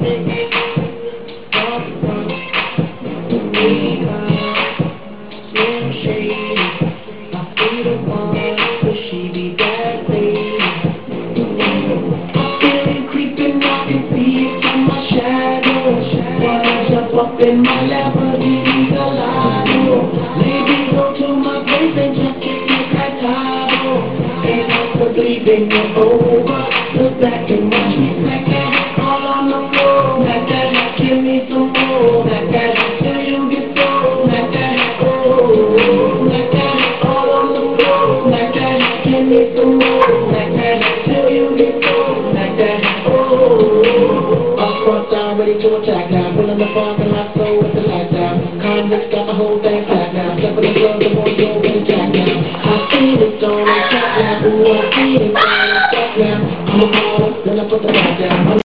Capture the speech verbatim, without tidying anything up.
Up in my Lamborghini Gallardo, maybe go to my place and just kick it like Tahoe. And after bleeding it over, look back and watch me smack that all on the floor. Smack that, give me some more. Smack that till you get so. Smack that, oh, smack that all on the floor. Smack that, give me some more. Smack that till you get so. Smack that, oh. Up front, I'm ready to attack now. Pulling the parking lot, so with the lights down. Convicts got my whole thing packed now. Step in the club, the boys go in the jack now. I see it on the track now. Ooh, I see it on the track now. I'm a baller, then I put the back down.